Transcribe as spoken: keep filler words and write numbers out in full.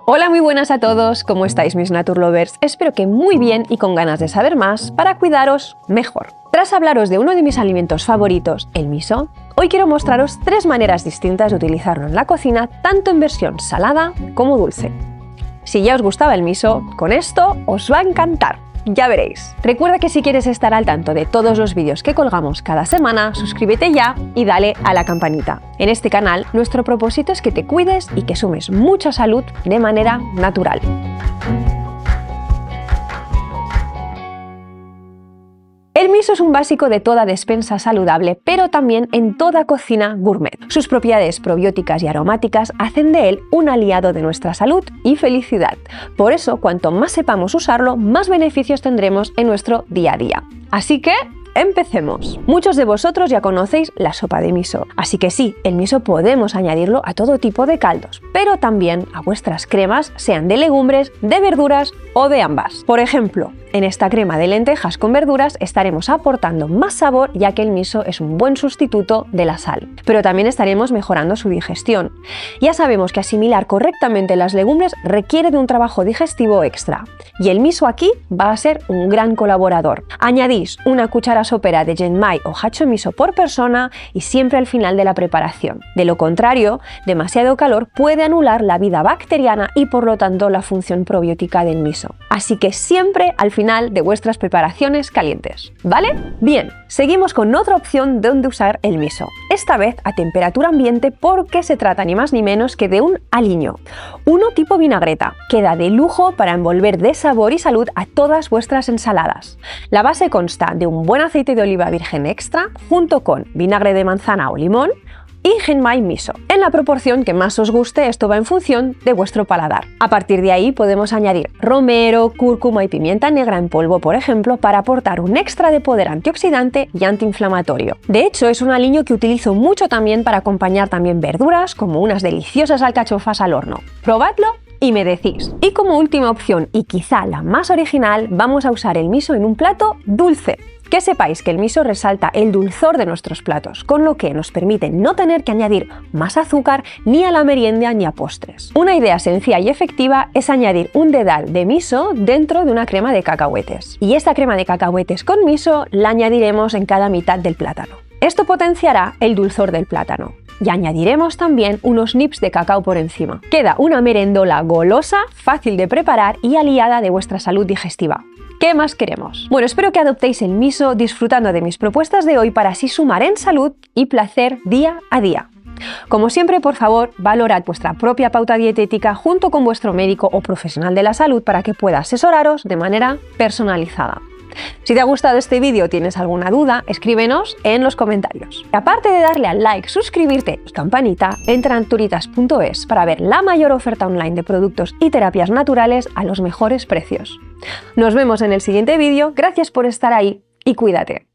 Hola, muy buenas a todos, ¿cómo estáis mis Naturlovers? Espero que muy bien y con ganas de saber más para cuidaros mejor. Tras hablaros de uno de mis alimentos favoritos, el miso, hoy quiero mostraros tres maneras distintas de utilizarlo en la cocina, tanto en versión salada como dulce. Si ya os gustaba el miso, con esto os va a encantar. Ya veréis. Recuerda que si quieres estar al tanto de todos los vídeos que colgamos cada semana, suscríbete ya y dale a la campanita. En este canal, nuestro propósito es que te cuides y que sumes mucha salud de manera natural. El miso es un básico de toda despensa saludable, pero también en toda cocina gourmet. Sus propiedades probióticas y aromáticas hacen de él un aliado de nuestra salud y felicidad. Por eso, cuanto más sepamos usarlo, más beneficios tendremos en nuestro día a día. Así que empecemos. Muchos de vosotros ya conocéis la sopa de miso, así que sí, el miso podemos añadirlo a todo tipo de caldos, pero también a vuestras cremas, sean de legumbres, de verduras o de ambas. Por ejemplo, en esta crema de lentejas con verduras estaremos aportando más sabor, ya que el miso es un buen sustituto de la sal, pero también estaremos mejorando su digestión. Ya sabemos que asimilar correctamente las legumbres requiere de un trabajo digestivo extra, y el miso aquí va a ser un gran colaborador. Añadís una cuchara sopera de genmai o hacho miso por persona y siempre al final de la preparación. De lo contrario, demasiado calor puede anular la vida bacteriana y por lo tanto la función probiótica del miso. Así que siempre al final de vuestras preparaciones calientes, ¿vale? Bien, seguimos con otra opción donde usar el miso, esta vez a temperatura ambiente porque se trata ni más ni menos que de un aliño, uno tipo vinagreta. Queda de lujo para envolver de sabor y salud a todas vuestras ensaladas. La base consta de un buen aceite de oliva virgen extra junto con vinagre de manzana o limón y genmai miso. En la proporción que más os guste, esto va en función de vuestro paladar. A partir de ahí podemos añadir romero, cúrcuma y pimienta negra en polvo, por ejemplo, para aportar un extra de poder antioxidante y antiinflamatorio. De hecho, es un aliño que utilizo mucho también para acompañar también verduras, como unas deliciosas alcachofas al horno. Probadlo y me decís. Y como última opción, y quizá la más original, vamos a usar el miso en un plato dulce. Que sepáis que el miso resalta el dulzor de nuestros platos, con lo que nos permite no tener que añadir más azúcar ni a la merienda ni a postres. Una idea sencilla y efectiva es añadir un dedal de miso dentro de una crema de cacahuetes. Y esta crema de cacahuetes con miso la añadiremos en cada mitad del plátano. Esto potenciará el dulzor del plátano. Y añadiremos también unos nips de cacao por encima. Queda una merendola golosa, fácil de preparar y aliada de vuestra salud digestiva. ¿Qué más queremos? Bueno, espero que adoptéis el miso disfrutando de mis propuestas de hoy para así sumar en salud y placer día a día. Como siempre, por favor, valorad vuestra propia pauta dietética junto con vuestro médico o profesional de la salud para que pueda asesoraros de manera personalizada. Si te ha gustado este vídeo o tienes alguna duda, escríbenos en los comentarios. Y aparte de darle al like, suscribirte y campanita, entra en naturitas punto es para ver la mayor oferta online de productos y terapias naturales a los mejores precios. Nos vemos en el siguiente vídeo, gracias por estar ahí y cuídate.